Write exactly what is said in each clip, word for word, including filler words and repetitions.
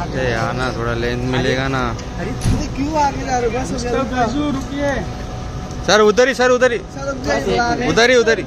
अरे यार ना थोड़ा लेंथ मिलेगा ना। अरे क्यों आगे जा रहे हो? बस रुकिए सर, उधर ही सर, उधर ही उधर ही उधर ही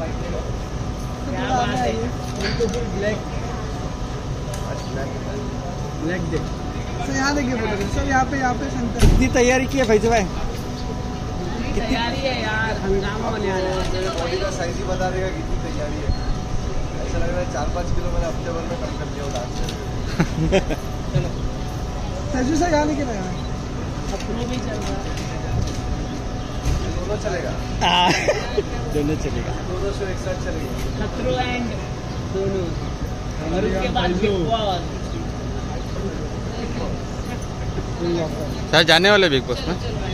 यहाँ देखिए सर, यहाँ पे यहाँ पे सेंटर। कितनी तैयारी की है भाई भाई? कितनी तैयारी है यार, हंगामा होने आ रहा है। बॉडी का साइज ही बता देगा कितनी तैयारी है। ऐसा लग रहा है चार पाँच किलो मैंने हफ्ते भर में कम कर दिया डांस। चलो सजू से गाने के लिए अपनों भी चल रहा है, दोनों चलेगा। दोनों चलेगा, दोनों शो एक साथ चलेगा। खतरो एंड दोनों, और उसके बाद बिग बॉस। सर जाने वाले बिग बॉस में।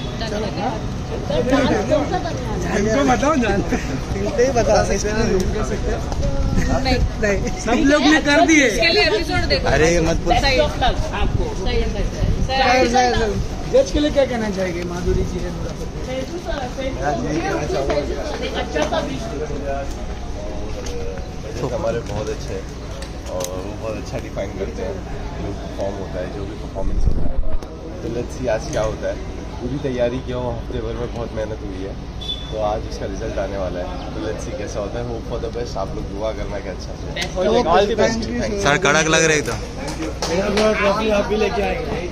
हमको बताओ, जानते ही बता सकते नहीं नहीं, सब लोग ने कर दिए। इसके लिए एपिसोड देखो। अरे मत बोल। आपको जज के लिए क्या कहना चाहेंगे माधुरी जी? हमारे बहुत अच्छे और वो बहुत अच्छा डिफाइन करते हैं जो परफॉर्म होता है, जो भी परफॉर्मेंस होता है। तो लेट्स सी आज क्या होता है। पूरी तैयारी की हो, हफ्ते भर में बहुत मेहनत हुई है, तो आज उसका रिजल्ट आने वाला है। तो लेट्स सी कैसा होता है। Hope for the best. आप लोग दुआ करना कि अच्छा से। सर कड़क लग रहे एकदम। ट्रॉफी आप ही लेके आएंगे।